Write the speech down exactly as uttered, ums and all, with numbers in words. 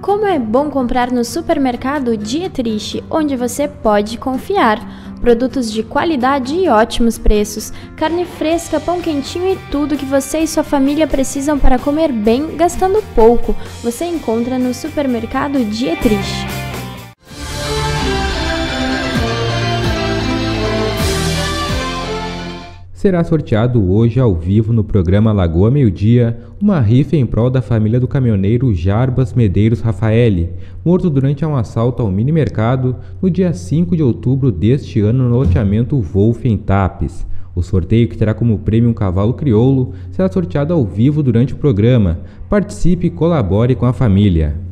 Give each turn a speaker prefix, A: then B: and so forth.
A: Como é bom comprar no supermercado Dietrich, onde você pode confiar. Produtos de qualidade e ótimos preços, carne fresca, pão quentinho e tudo que você e sua família precisam para comer bem, gastando pouco. Você encontra no supermercado Dietrich.
B: Será sorteado hoje ao vivo no programa Lagoa Meio Dia uma rifa em prol da família do caminhoneiro Jarbas Medeiros Rafaeli, morto durante um assalto ao mini-mercado no dia cinco de outubro deste ano no loteamento Wolf em Tapes. O sorteio, que terá como prêmio um cavalo crioulo, será sorteado ao vivo durante o programa. Participe e colabore com a família.